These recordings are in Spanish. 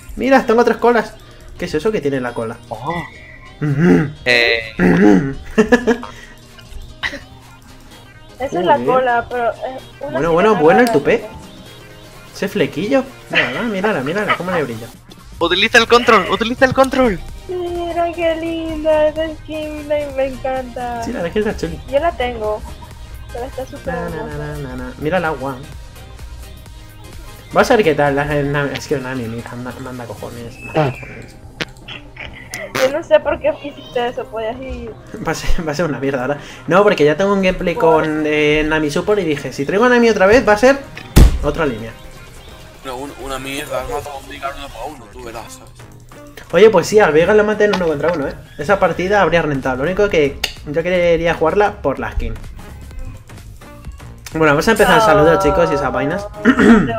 Mira, tengo 3 colas. ¿Qué es eso que tiene la cola? Oh. Esa es la Joder. cola, pero... Bueno el tupé. Ese flequillo. Mírala, cómo le brilla. Utiliza el control, utiliza el control. Mira qué linda esa skin, me encanta. Sí, la verdad es que está chuli. Yo la tengo, pero está súper hermosa. Mira el agua. Vamos a ver qué tal. Es que Nami, mira, manda cojones. Yo no sé por qué hiciste eso, podías ir... Va a ser una mierda ahora. No, porque ya tengo un gameplay con Nami Support y dije, si traigo a Nami otra vez va a ser otra línea. No, una mierda, has matado a un Veigar 1 para 1, tú verás, ¿sabes? Oye, pues sí, al Veigar lo maté en 1 contra 1, Esa partida habría rentado. Lo único que yo quería jugarla por la skin. Bueno, vamos a empezar. Saludos, chicos, y esas vainas. No te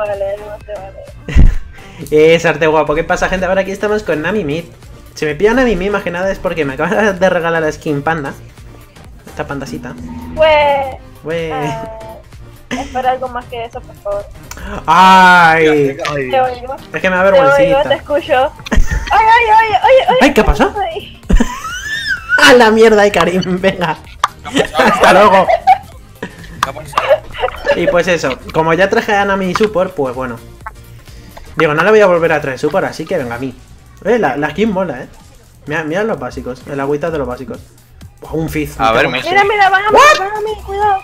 vale. Sarte guapo. ¿Qué pasa, gente? Ahora aquí estamos con Nami Mid. Si me pillan Nami Mid, más que nada es porque me acaban de regalar la skin panda. Esta pandasita. Pues... espera algo más que eso, por favor. ¡Ay! Te oigo. Es que me da Te oigo, te vergüencita. escucho. ¡Ay! ¡Ay, qué pasó! ¡A la mierda, Karim! Venga. Hasta luego. ¿Qué ha pasado? Y pues eso, como ya traje a Nami Support, pues bueno. Digo, no le voy a volver a traer Support, así que venga a mí. La skin mola, Mira los básicos, el agüita de los básicos. Buah, un fizz. A ver, me Mira, van a mí, cuidado.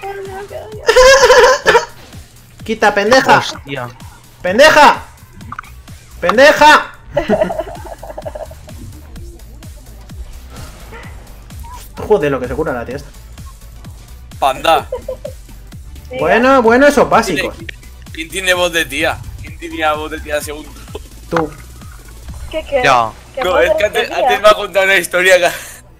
Quita, pendeja. Hostia. ¡Pendeja! ¡Pendeja! Joder, lo que se cura la tía esta. Panda. Bueno, esos básicos. ¿Quién tiene voz de tía? ¿Quién tenía voz de tía segundo? Tú. ¿Qué? Ya. No, es que antes me ha contado una historia que...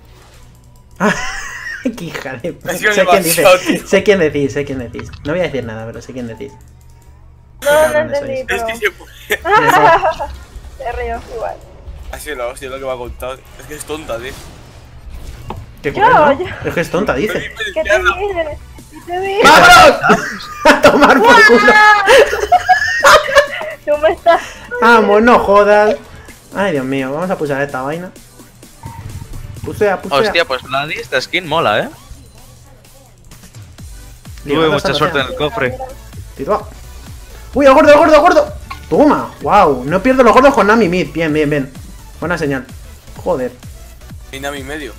Qué hija de... Ha sido Sé quién dice. demasiado, tío. Sé quién decís. No voy a decir nada, pero sé quién decís. No entendí, Es pero... que se puede... Te río igual. Ha sido la hostia lo que me ha contado. Es que es tonta, tío. ¿Qué Yo. Es que es tonta, dice. ¿Qué te dije? ¿Qué te dije? ¡Vámonos! ¡A tomar por culo! Tú me estás... ¡Vamos, no jodas! Ay, Dios mío, vamos a pulsar esta vaina. Pusea. Hostia, pues nadie, esta skin mola, Tuve Ligando mucha esta suerte en noche. el cofre. Tito. ¡Uy, el gordo! ¡Toma! ¡Wow! No pierdo los gordos con Nami Mid. Bien. Buena señal. Joder. Y Nami medio.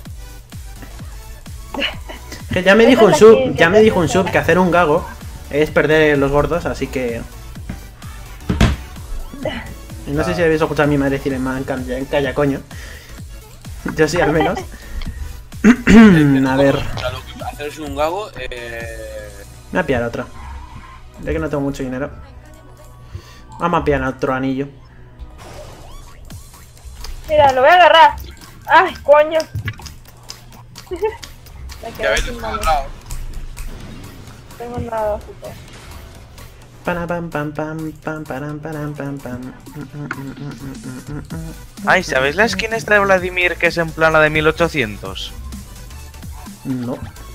Que ya me dijo un sub que hacer un gago es perder los gordos, así que... Y no sé si habéis escuchado a mi madre decir en calla coño. Yo sí, al menos. A ver. O sea, lo que hacerse un gago, Me voy a pillar otro. Ya que no tengo mucho dinero. Vamos a pillar otro anillo. Mira, lo voy a agarrar. ¡Ay, coño! Me ya quedé ves, sin lo he mano. agarrado. No tengo nada, super. Ay, ¿sabéis la skin esta de Vladimir que es en plan la de 1800? No.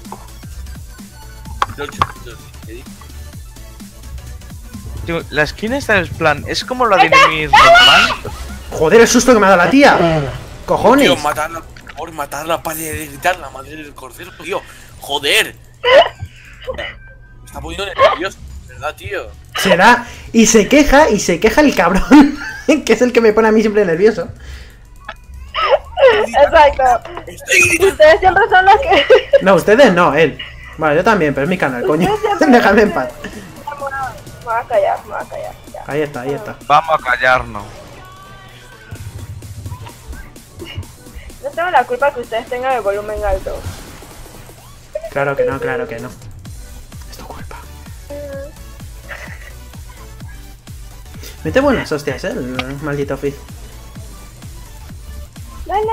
Tío, la skin esta es plan, es como la de Vladimir normal. Joder, el susto que me ha dado la tía. Cojones. Tío, matarla para de gritar la madre del cordero, tío. Joder. Me está poniendo nervioso, ¿verdad, tío? Será. Y se queja el cabrón. Que es el que me pone a mí siempre nervioso. Exacto. Estoy gritando. Ustedes siempre son los que... No, ustedes no, él. Bueno, yo también, pero es mi canal, coño. Déjame en paz. Me voy a callar, ya. Ahí está. Vamos a callarnos. No tengo la culpa que ustedes tengan el volumen alto. Claro que no. Es tu culpa. Mete buenas hostias, el maldito Fizz. ¡Dale!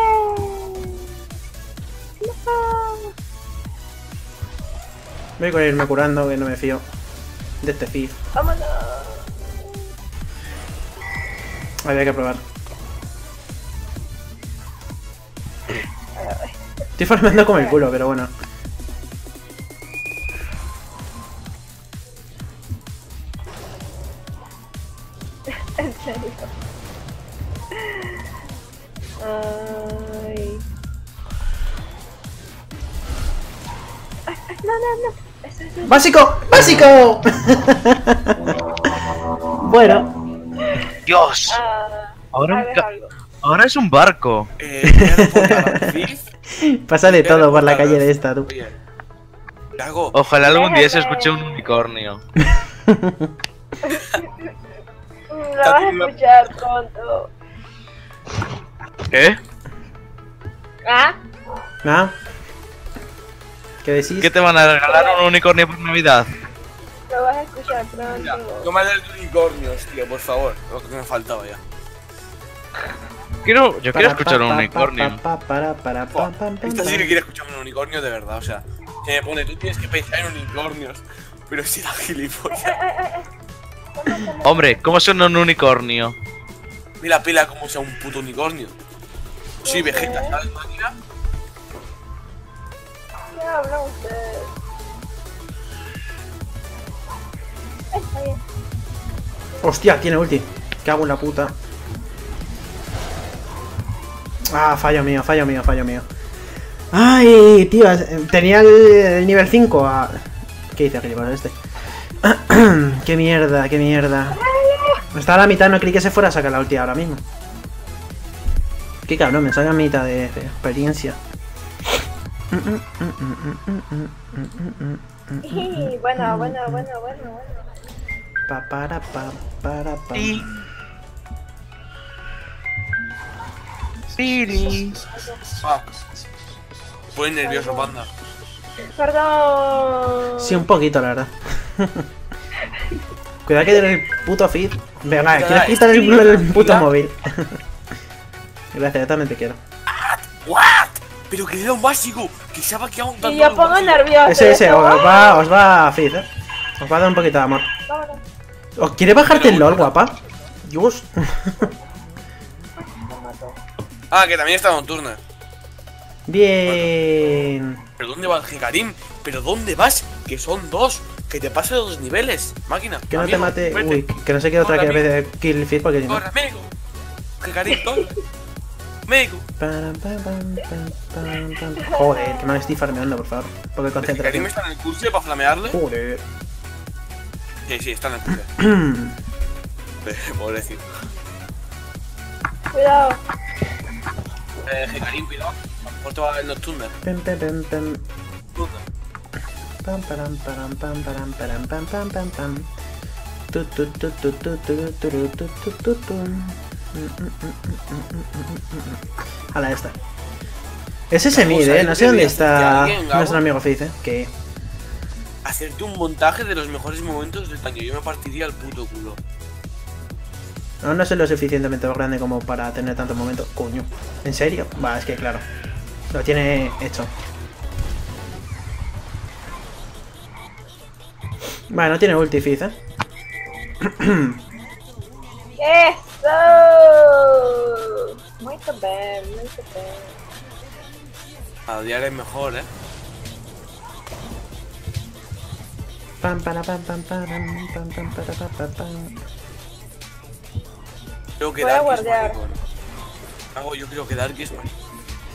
Voy a irme curando, que no me fío de este Fizz. ¡Vámonos! Había que probar. Estoy farmeando como el culo, pero bueno. En serio. Ay. No, no, no. Eso. ¡Básico! ¡Básico! Bueno, Dios. Ahora, A ver, algo. ahora es un barco. Voy a reportar a Thief. pasa de Voy a todo por la reportar calle a- de esta, tú. Oye, ¿qué hago? Ojalá algún día se escuche un unicornio. Lo vas a escuchar pronto. ¿Qué? ¿Ah? ¿Ah? ¿Qué decís? ¿Qué te van a regalar un unicornio por Navidad? Lo vas a escuchar Mira, pronto. no me hables de unicornios, tío, por favor. Lo que me faltaba ya. Yo quiero escuchar un unicornio. Esta sí que quiere escuchar un unicornio de verdad, o sea. Se me pone, tú tienes que pensar en unicornios. Pero si la gilipollas. Hombre, ¿cómo suena un unicornio? Mira, pela como sea un puto unicornio. Sí, Vegeta, ¿sabes, máquina? ¿Qué hablan ustedes? Está bien. Hostia, tiene ulti. Cago en la puta. Ah, fallo mío, fallo mío, fallo mío. Ay, tío, tenía el nivel 5 a... ¿Qué dice gilipollas este? Qué mierda, qué mierda. Está a la mitad, no creí que se fuera a sacar la ulti ahora mismo. Qué cabrón, me saca mitad de experiencia. Bueno. Pa. Siri. Ah. Muy nervioso, panda. Perdón. Sí, un poquito, la verdad. Cuidado que tiene el puto feed. Venga, ¿quieres quitar el puto móvil? Gracias, yo también te quiero. ¿What? Pero que era un básico. Que se ha vaqueado un tanto. Y yo pongo nervioso. Ese, os va a feed, Os va a dar un poquito de amor. Vámonos. ¿Os quiere bajarte el LOL, guapa? Dios. Ah, que también está nocturna. Bien. ¿Pero dónde va el Hikarim? ¿Pero dónde vas? Que son dos. Que te pase 2 niveles, máquina. Que no te Amigo, mate. vete. Uy, que no se quede otra Corre, que vez de kill feed porque si no. Corre, amigo. Hikarim, corre. Amigo. Joder, que me estoy farmeando, por favor. Porque ¿Hikarim concentración. está en el curso para flamearle? Joder. Sí, está en el curso. Pobrecito. Cuidado. Hikarim, cuidado. A lo mejor te va a ver nocturna. Pam param param pam param param pam pam pam pam. Tu tu tu tu tu tu tu tu tu tu tu. A la esta. Es ese mid, no sé dónde está nuestro amigo Fizz, Que Hacerte un montaje de los mejores momentos del año. Yo me partiría el puto culo. aún no soy lo suficientemente grande como para tener tanto momento. Coño, ¿en serio? Va, es que claro. Lo tiene hecho. Vale, no tiene ulti Fizz, Eso. Muy bien, muy bien. A odiar es mejor, Pam para pam pam param pam pam para pam pam pam. Creo que Voy a Dark es guardar. maricón. Yo creo que Dark es maricón.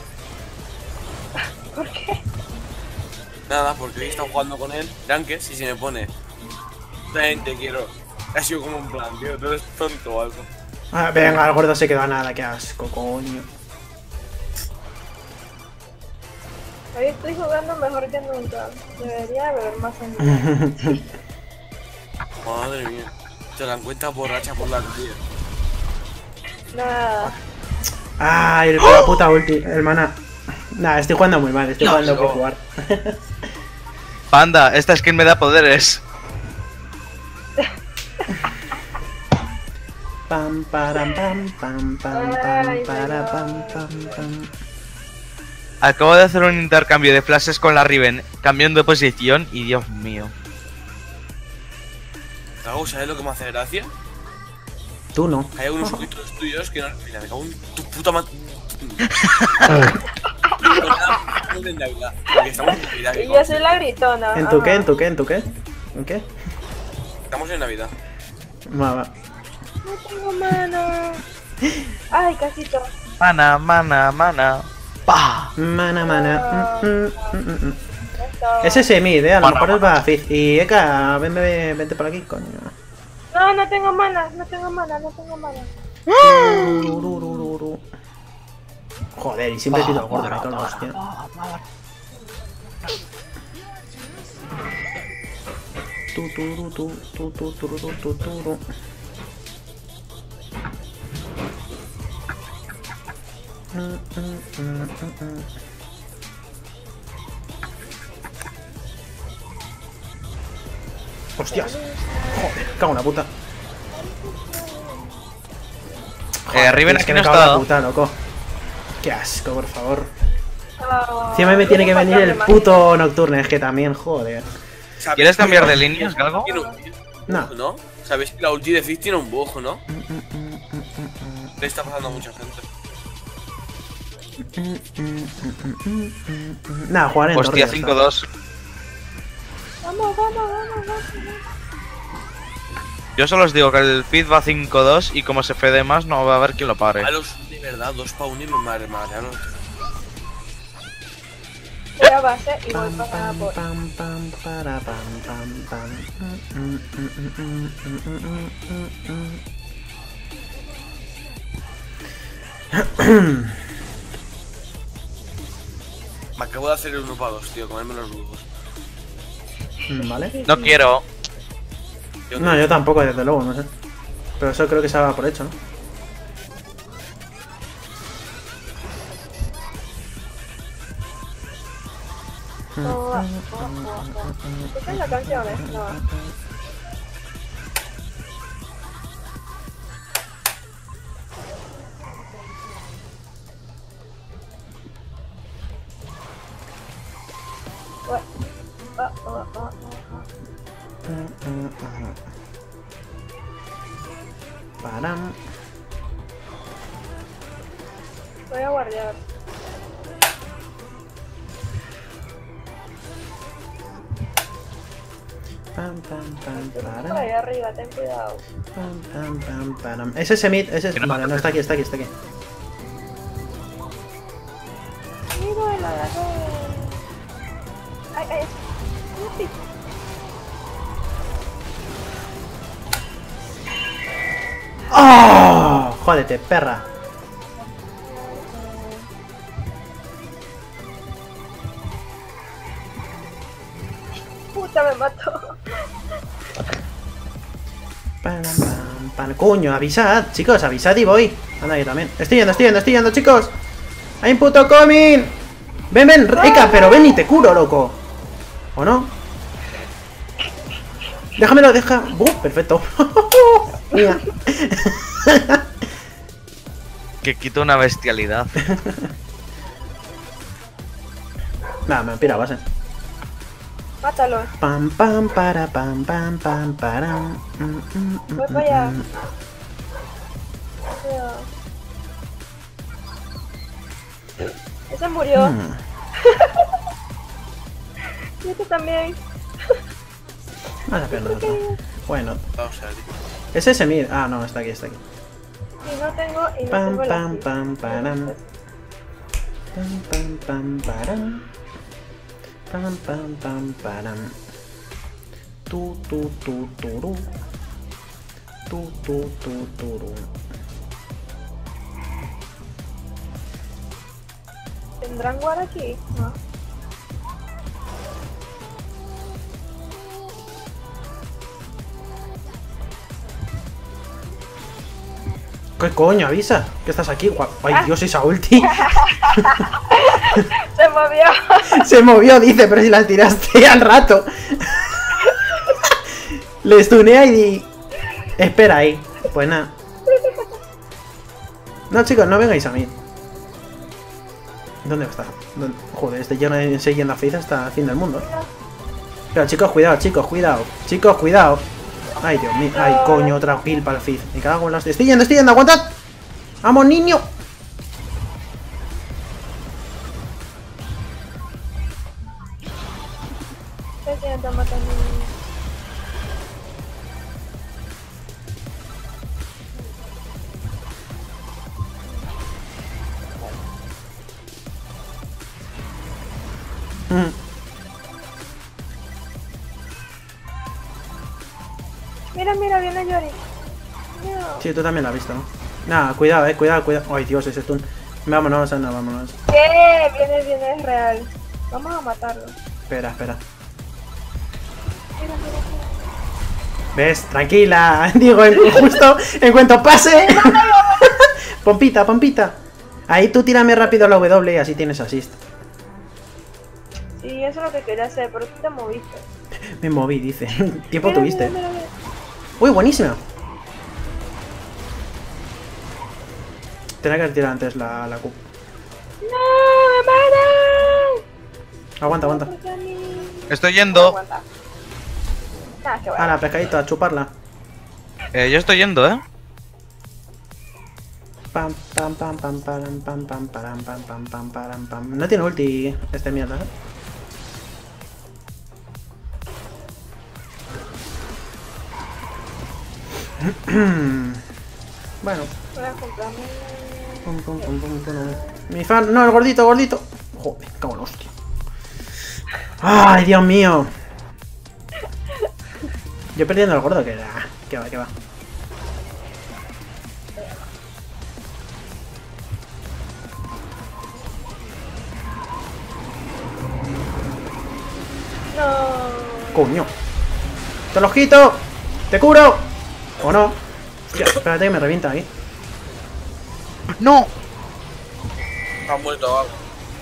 ¿Por qué? Nada, porque hoy he estado jugando con él, Ranked, y se me pone. Ven, te quiero. Ha sido como un plan, tío, tú eres tonto o algo. Ah, venga, el gordo se quedó a nada, qué asco, coño. Hoy estoy jugando mejor que nunca. Debería haber más en Madre mía. Te la encuentras borracha por la vida. Nada. Ay, la puta ulti, hermana. Nah, estoy jugando muy mal, estoy jugando por jugar. Panda, esta skin me da poderes. Pam param pam pam pam pam para pam pam pam. Acabo de hacer un intercambio de flashes con la Riven, cambiando de posición y Dios mío. Cago, ¿sabes lo que me hace gracia? Tú no. Hay algunos ojitos tuyos que no. Mira, me cago en tu puta madre. No de Navidad, porque estamos en Navidad. Y yo soy la gritona. ¿En tu qué? Ajá. ¿En tu qué? ¿En tu qué? ¿En qué? Estamos en Navidad. Va, va. No tengo mano. Ay, casito. Mana, mana, mana. ¡Pah! Mana, mana. Esto. Ese es mid, a lo Mana, mejor es mana. para Fizz. Y Eka, vente por aquí, coño. No, no tengo mana, no tengo mana, no tengo mana. Ururururu. Joder, y siempre tiro el gordo, me cago en la hostia. Tu. Hostias. Joder, cago en la puta. Riven Es aquí que no me cago en la está. puta, loco. Qué asco, por favor. Ah, Encima me tiene que tengo venir el más puto Nocturne, es que también, joder. ¿Sabéis ¿Quieres que cambiar la de ulti líneas, Galgo? tiene un No. bug, ¿no? ¿Sabéis que la ulti de Fizz tiene un bug, no? Le está pasando a mucha gente. Nada, jugar en Hostia, torre, 5-2. Vamos. Yo solo os digo que el feed va 5-2 y como se fede más no va a haber quien lo pare. A los de verdad, 2 pa' 1 y me marearon. Voy a base y voy para por. Me acabo de hacer el 1 pa' 2, tío, comerme los huevos. Vale. No quiero. No, yo tampoco, desde luego, no sé. Pero eso creo que se ha dado por hecho, ¿no? Escuchen la canción, no. Param. Voy a guardar. Por ahí arriba, ten cuidado. Ese es mid, ese es. Que no Vale, no, está aquí. Mira el agarré. Ay. Sí. ¡Oh! Jódete, perra. Puta, me mató. Coño, avisad, chicos, avisad y voy. Anda, yo también. Estoy yendo, chicos. Hay un puto coming. Ven, Eka, pero ven y te curo, loco. ¿O no? Déjamelo, deja. Perfecto. Mía. Que quito una bestialidad. Nada, me pira base. Mátalo. Pam, para, pam, param. Voy para allá. Cuidado. Ese murió. Y este también. Vamos a perder otro. Bueno, Vamos a ver. es ese mid. Ah, no, está aquí. Y no tengo Pam, la pam, kill. param. Pam, param. Pam, param. Turu. Turu. ¿Tendrán guard aquí? No. ¿Qué coño? Avisa que estás aquí. Ay, Dios, esa ulti. Se movió. Se movió, dice, pero si la tiraste al rato. Le stunea y... Espera ahí. Pues nada. No, chicos, no vengáis a mí. ¿Dónde está? Joder, este yo no estoy yendo a Fizz hasta el fin del mundo. Pero chicos, cuidado. Chicos, cuidado. Ay, Dios mío. Ay, coño, otra kill para el Fizz. Me cago en las... Estoy yendo, aguantad. ¡Vamos, niño! Se está matando. Mm. Mira, mira, viene Yori. No. Sí, tú también la has visto, ¿no? Nada, cuidado, cuidado, cuidado. Ay, Dios, ese stun. Vámonos, anda, vámonos. ¿Qué? Viene, es real. Vamos a matarlo. Espera, espera. Mira, mira, mira. ¿Ves? Tranquila. Digo, justo en cuanto pase. Pompita, pompita. Ahí tú tírame rápido la W y así tienes assist. Sí, eso es lo que quería hacer, pero tú te moviste. Me moví, dice. Tiempo Mira, tuviste. mira, mira, mira. Uy, buenísima. Tenía que haber tirado antes la Q. ¡No! ¡Me matan! Aguanta, aguanta. Porque a mí- Estoy No yendo. aguanta. Ah, qué Ah, bueno. la pescadito, a chuparla. Yo estoy yendo, ¿eh? Pam, pam, pam, pam, pam, pam, pam, pam, pam, pam, pam, pam, pam. No tiene ulti este mierda, ¿eh? Bueno. Voy a comprarme. Pum, pum, pum, pum, pum. Mi fan, no, el gordito, gordito. Joder, cago en la hostia. Ay, Dios mío. Yo perdiendo al gordo, que va, que va. No. Coño. Te los quito. Te curo. ¿O no? Hostia, espérate que me revienta aquí. ¡No! Ha muerto algo.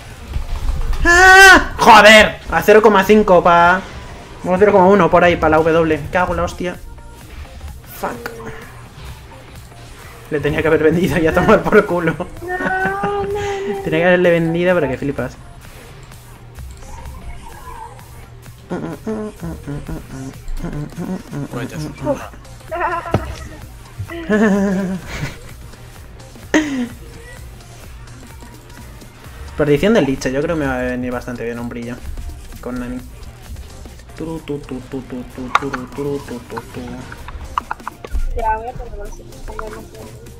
¡Ah! ¡Joder! A 0,5 para... Vamos a 0,1 por ahí para la W. Cago en la hostia. Fuck. Le tenía que haber vendido y a tomar por culo. No, no, no. Tenía que haberle vendido, pero que flipas. Muerto. Perdición del liche, yo creo que me va a venir bastante bien un brillo con Nani. Turu, tu, tu, tu, tu, tu, turu, turu, tu, tu, tu. Ya, voy a ponerlo así. Ponerlo así.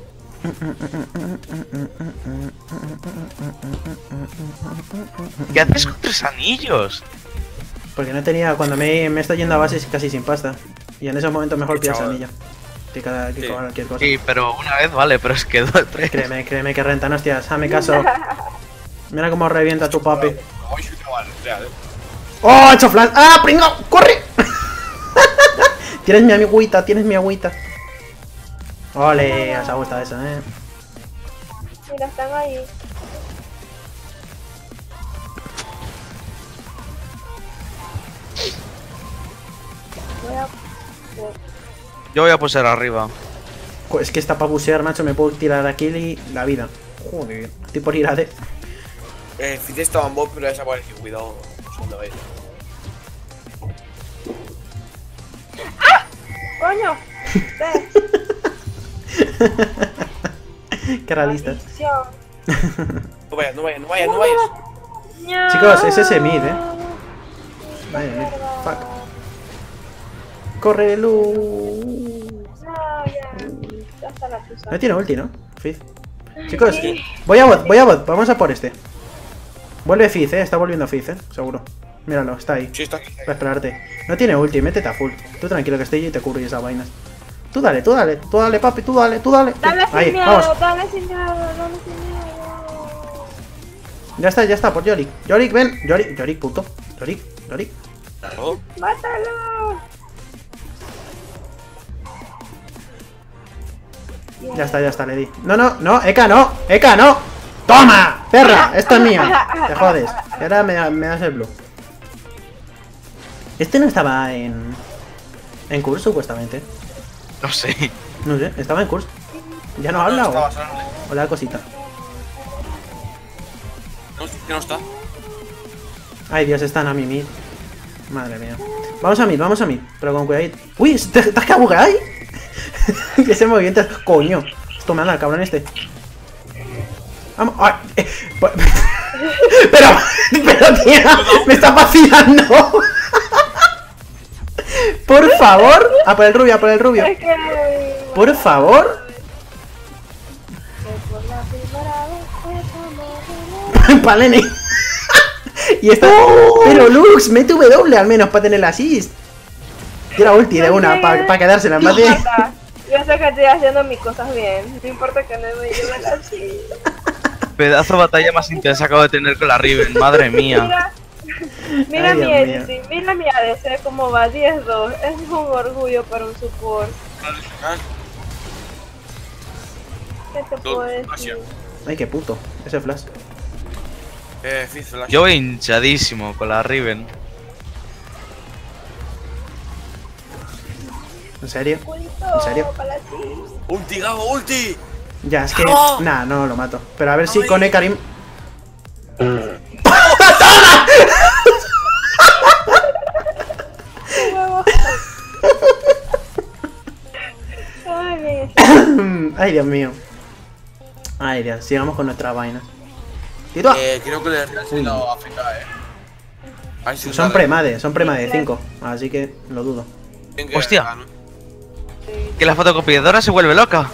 ¿Qué haces con 3 anillos? Porque no tenía, cuando me estoy yendo a base casi sin pasta. Y en esos momentos mejor pillas chaval. anillo que Sí. cualquier cosa. Sí, pero una vez vale, pero es que 3. Créeme que rentan, hostias, hazme caso. Mira cómo revienta tu papi. Hoy sí que vale, real, ¡Oh, he hecho flash! ¡Ah, pringao! ¡Corre! Tienes mi agüita, tienes mi agüita. Ole, os ha gustado eso, Mira, están ahí. Voy a... Yo voy a poseer arriba. Es que está para bucear, macho, me puedo tirar aquí y la vida. Joder, estoy por ir a D. Fitz estaba en bot, pero ha desaparecido. Cuidado, segundo vez. ¡Coño! ¡Ve! Qué realista. Maldición. No vayas, no vayas, no vayas, no vayas. No. Chicos, es ese mid, Vaya mid. Fuck. Corre, Lu. No, ya está la tusa. No tiene ulti, ¿no? Fizz. Chicos, Sí. voy a bot, vamos a por este. Vuelve Fizz, está volviendo Fizz, seguro. Míralo, está ahí. Sí, está aquí. Va a esperarte. No tiene ulti, métete a full. Tú tranquilo que estoy yo y te cubro y esas vainas. Tú dale, papi, tú dale. Dale Ahí, sin miedo, vamos. dale sin miedo, dale sin miedo. Ya está, por Yorick. Yorick, ven. Yorick, puto. Yorick. Claro. ¡Mátalo! Ya está, le di. No, Eka, no. ¡Toma! ¡Perra! Esto es mío. Te jodes. Y ahora me das el blue. Este no estaba en curso, supuestamente. No sé. No sé, estaba en curso. ¿Ya no habla estaba o solo. le da cosita? No, que no está. Ay, Dios, están a mi mid. Madre mía. Vamos a mid, pero con cuidadito. ¡Uy! ¿Te has quedado bugueado ahí? Que ese movimiento es... ¡Coño! Esto me anda el cabrón este. Vamos. ¡Ay! Pero, tía, me está vacilando. Por favor. Por el rubio. Es que... Por favor. Por la primera vez que estamos en el- Paleni. Y está... Pero Lux, mete W al menos para tener la assist. Tira ulti de una para quedársela en base. Yo sé que estoy haciendo mis cosas bien. No importa que no me lleven así. Pedazo de batalla más intensa acabo de tener con la Riven, madre mía. Mira Ay, mi Dios mío. ADC, mira mi ADC como va 10-2. Es un orgullo para un support. ¿Qué te puedo decir? Ay, qué puto. Ese flash. Fizz Flash. Yo voy hinchadísimo con la Riven. ¿En serio? Culito, ¿En serio? para ti. ¡Ulti, Gabo, ulti! Ya, es que... ¡No! Nah, no lo mato. Pero a ver si Ay. con Ekarim... Qué huevo. Ay, mi- Ay, Dios mío. Ay, Dios. Sigamos con nuestra vaina. Tito. Creo que le real se lo afecta, Ay, sí, Son dale. prema de 5. Así que lo dudo. Bien que Hostia. gano. Que la fotocopiadora se vuelve loca.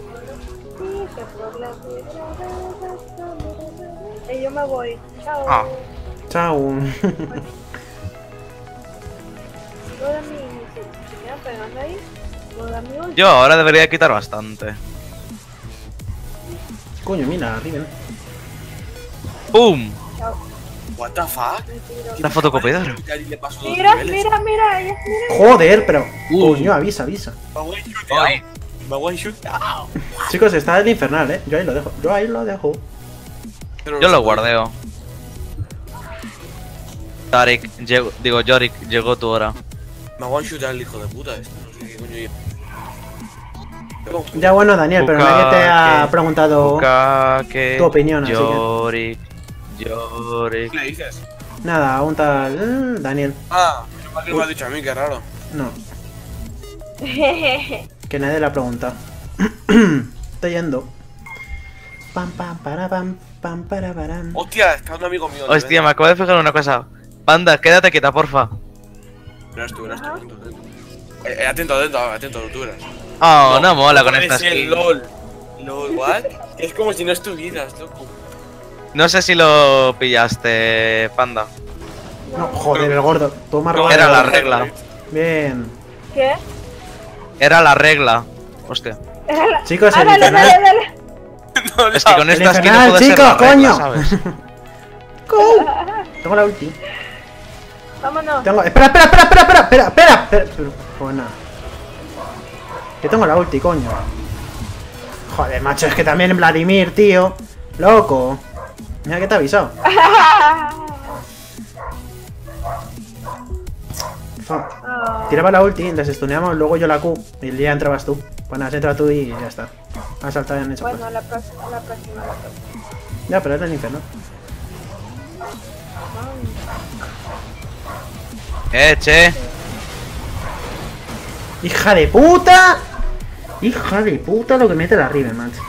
Yo me voy. Chao. Ah. Chao. Lo de mi... Si me van pegando ahí, lo de mi ulti. Yo ahora debería quitar bastante. Coño, mira, Riven. ¡Pum! Chao. What the fuck? Me tiro. La fotocopiadora. Y le paso dos Mira, niveles. mira, ella, mira. Joder, pero... Coño, avisa. Me voy a shoot, Ay. Me voy a shoot. Chicos, está el infernal, Yo ahí lo dejo. Yo lo guardeo. Tarik, Yorick, llegó tu hora. Me voy a shoot al hijo de puta este. No sé qué coño yo. Ya bueno, Daniel, pero nadie te ha Bukake, preguntado Bukake, tu opinión, así que... Yorick. ¿Qué le dices? Nada, un tal... Daniel. Ah, pero que me has dicho a mí, qué raro. No, que nadie le ha preguntado. Estoy yendo. Pam, pam, para, pam, para, param. Hostia, está un amigo mío. Hostia, me acabo de fijar en una cosa. Panda, quédate quieta, porfa. Verás tú. Atento, tú verás. Oh, no mola con Puede esta ser, skin. LOL, what? Es como si no estuvieras, loco. No sé si lo pillaste, Panda. No, joder, el gordo. Toma No, Era la no, regla. Bien. ¿Qué? Era la regla. Hostia. Chicos, Ah, el dale, infernal. dale, dale. No, Es que con El esta skin no infernal, puede ser chicos, la regla, coño. ¿sabes? Go. Tengo la ulti. Vámonos. Tengo... Espera. Pero, pues nada. Que tengo la ulti, coño. Joder, macho, es que también Vladimir, tío. Loco. Mira que te ha avisado. Tiraba la ulti, les stuneamos, luego yo la Q y ya entrabas tú. Pues nada, entra tú y ya está. Has saltado en eso. Bueno, Pues. la próxima. Ya, pero es el infierno. Che. ¡Hija de puta! ¡Hija de puta lo que mete la Riven, macho!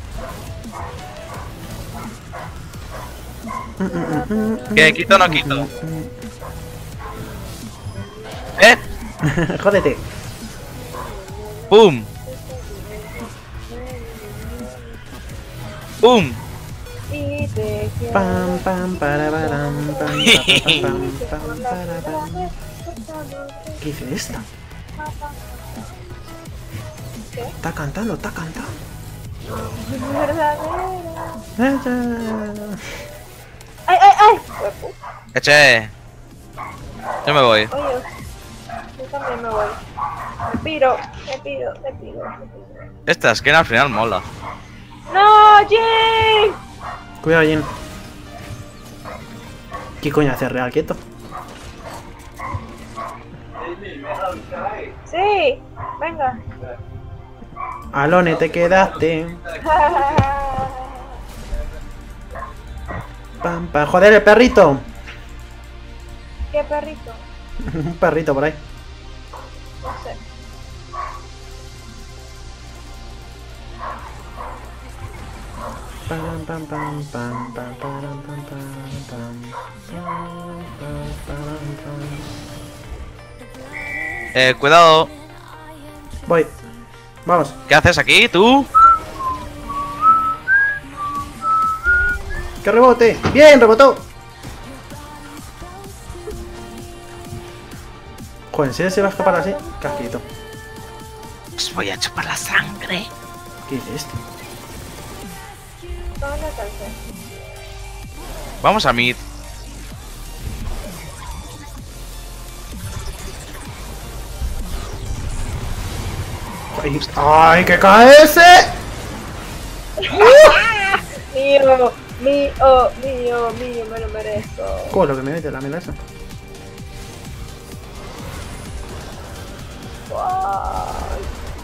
¿Qué? ¿Quito o no quito? Jódete. ¡Pum! ¡Pum! Y te quiero. Pam, pam, para, param, pam, pam, para, pam. ¿Qué dice esta? ¿Qué? Está cantando. Verdadera. ¡Ay! Che. Yo me voy. Oye, yo también me voy. Me piro. Esta skin al final mola. ¡No, Jin! Cuidado, Jin. ¿Qué coño hace real quieto? Sí, venga. Alone, te quedaste. Pam, pam. Joder, el perrito. ¿Qué perrito? Un perrito por ahí. No sé. Pam, pam, pam, pam, pam, pam, pam, pam, pam. Cuidado. Voy. Vamos. ¿Qué haces aquí, tú? ¡Que rebote! ¡Bien, rebotó! Joder, ¿en serio se va a escapar así? Casquito. Os voy a chupar la sangre. ¿Qué es esto? ¿Dónde alcancé? Vamos a mid. ¡Ay, que cae ese! Mío, mío, me lo merezco. Joder, lo que me mete la melaza. Wow.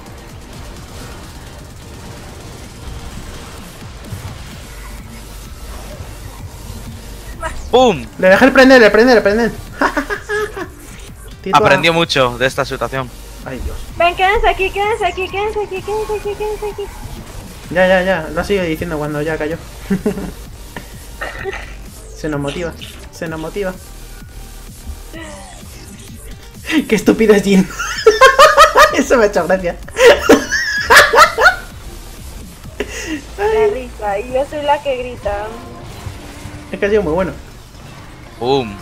¡Pum! Le dejé el prender, le prender. Tito, Aprendió mucho de esta situación. Ay, Dios. Ven, quédense aquí, quédense aquí, quédense aquí, quédense aquí, quédense aquí. Ya. Lo sigo diciendo cuando ya cayó. Se nos motiva. Qué estúpido es Jin. Eso me ha hecho gracia. La risa, y yo soy la que grita. Es que ha sido muy bueno. ¡Pum!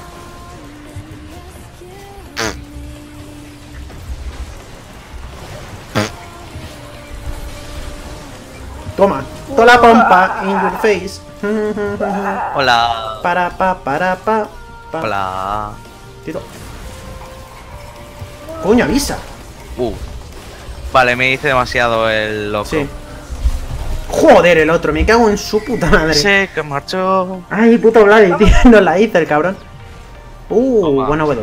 Toma, toda la pompa in your face. Hola. Pa. Hola. Tito. Coño, avisa. Vale, me dice demasiado el loco. Sí. Joder, el otro, me cago en su puta madre. Sí, que marchó. Ay, puto Vladi, tío, no la hice el cabrón. Toma. Buena W.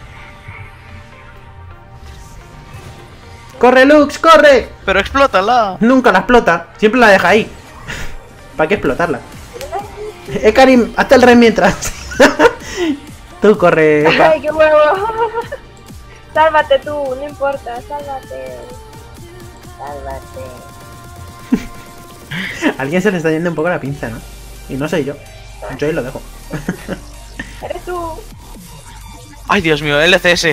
¡Corre, Lux, corre! Pero explótala. Nunca la explota, siempre la deja ahí. ¿Para qué explotarla? Karim, hazte el rey mientras. Tú corre, Eka. Ay, qué huevo. Sálvate tú, no importa, sálvate. A alguien se le está yendo un poco la pinza, ¿no? Y no soy yo. Yo ahí lo dejo. Eres tú. Ay, Dios mío, LCS.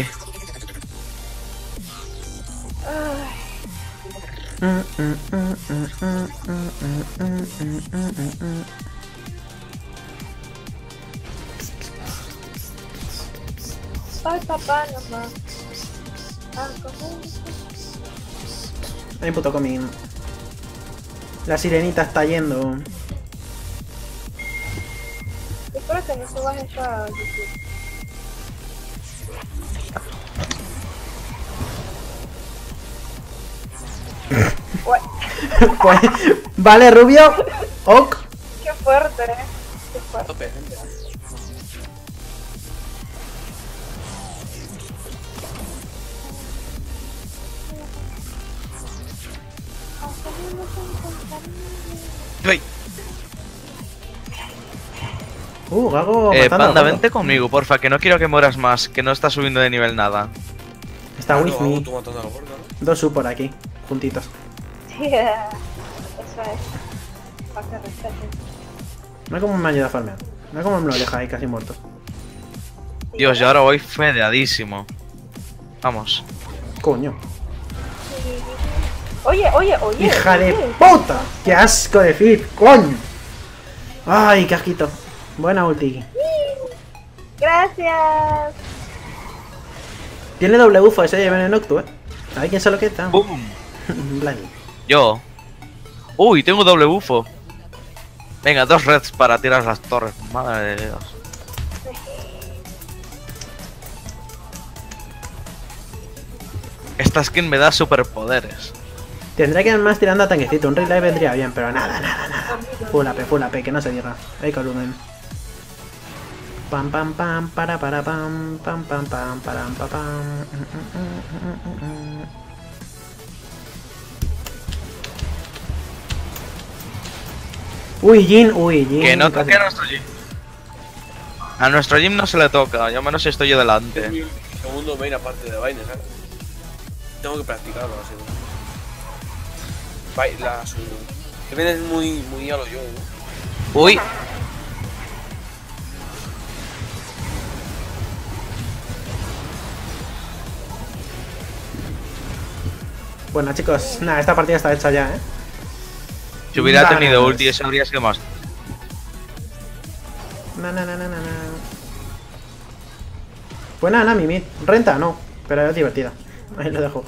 Ay, papá, nomás. Ah, ¿cómo? Ay, puto comín. La sirenita está yendo. Espero que no subas eso a YouTube. Pues, vale, Rubio. Ok. Qué fuerte, qué fuerte. Tope, gente. Ay. Gago matando Panda, a Gago. vente conmigo, porfa, que no quiero que mueras más, que no estás subiendo de nivel nada. Está with me. Tú matando a la gorda, ¿no? Dos sub por aquí, juntitos. Yeah. Eso es. Para que respeten. Mira cómo me ayuda a farmear. Mira cómo me lo deja ahí casi muerto. Dios, yo ahora voy fedeadísimo. Vamos. Coño. Oye. ¡Hija de oye. puta! ¡Qué asco de Philip! ¡Coño! ¡Ay, casquito! Buena ulti. Gracias. Tiene doble bufo ese de Noctu, A ver quién se lo quita. ¡Pum! Blandi. Yo. Uy, tengo doble bufo. Venga, 2 reds para tirar las torres. Madre de Dios. Esta skin me da superpoderes. Tendría que ir más tirando a tanquecito. Un relay vendría bien, pero nada. Full AP, que no se diga. Hay volumen. Pam, para pam, pam, para pam. Uy, Jin. Que no casi. toque a nuestro gym. A nuestro gym no se le toca, yo menos si estoy yo delante. Mi segundo main aparte de Vayne, ¿sabes? Tengo que practicarlo así. Baila su. Que vienes muy a lo yo, ¿no? Uy, Bueno, chicos, nada, esta partida está hecha ya, si hubiera Vale. tenido ulti, eso habría sido más. Na. Pues nada, Nami, mid. Renta, no. Pero es divertida. Ahí lo dejo.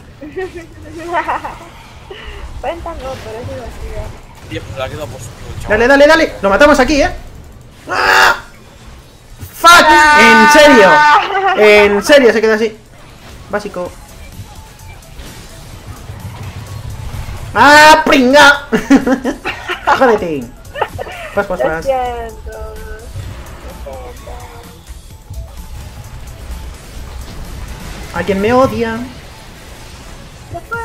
Cuenta no, pero es divertido. Tío, me la ha quedado positivo el chaval. Dale, dale, dale. Lo matamos aquí, ¡Ah! ¡Fuck! ¿En serio? ¿En serio se queda así? Básico. ¡Ah, pringa! Jódete. Pas, pas, Lo pas. siento. Lo siento. Alguien me odia. Se fue.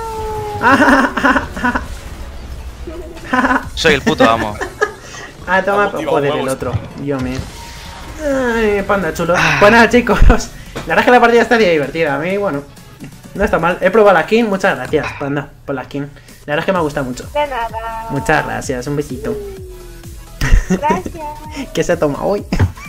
Soy el puto amo. Ah, toma, Vamos, tío, joder, el vamos. otro. Yo me. Ay, panda chulo. Pues nada, chicos. La verdad es que la partida está divertida. A mí, bueno, no está mal. He probado la skin. Muchas gracias, panda, por la skin. La verdad es que me ha gustado mucho. De nada. Muchas gracias. Un besito. Gracias. ¿Qué se toma hoy?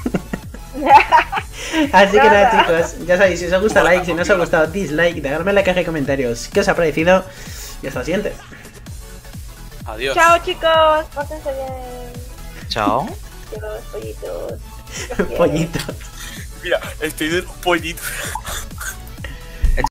Así que nada, chicos. Ya sabéis, si os ha gustado, like. Si no os ha gustado, dislike. Dejadme en la caja de comentarios qué os ha parecido. Y hasta la siguiente. Adiós. Chao, chicos. Pórtense bien. Chao. Quiero los pollitos. Los quiero. Pollito. Mira, estoy de un pollito.